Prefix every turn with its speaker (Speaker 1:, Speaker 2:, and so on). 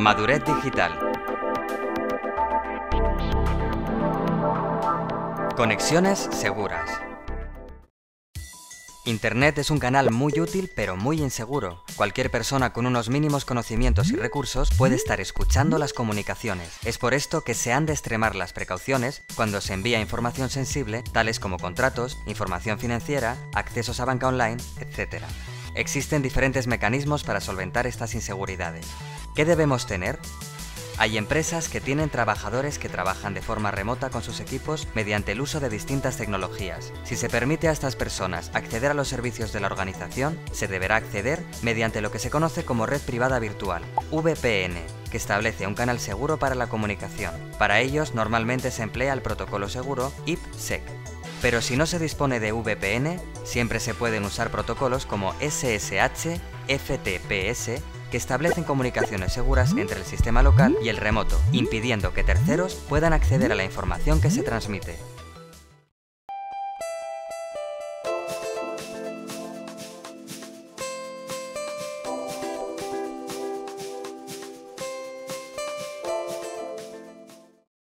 Speaker 1: Madurez digital. Conexiones seguras. Internet es un canal muy útil pero muy inseguro. Cualquier persona con unos mínimos conocimientos y recursos puede estar escuchando las comunicaciones. Es por esto que se han de extremar las precauciones cuando se envía información sensible, tales como contratos, información financiera, accesos a banca online, etc. Existen diferentes mecanismos para solventar estas inseguridades. ¿Qué debemos tener? Hay empresas que tienen trabajadores que trabajan de forma remota con sus equipos mediante el uso de distintas tecnologías. Si se permite a estas personas acceder a los servicios de la organización, se deberá acceder mediante lo que se conoce como red privada virtual, VPN, que establece un canal seguro para la comunicación. Para ellos normalmente se emplea el protocolo seguro IPsec. Pero si no se dispone de VPN, siempre se pueden usar protocolos como SSH, FTPS, que establecen comunicaciones seguras entre el sistema local y el remoto, impidiendo que terceros puedan acceder a la información que se transmite.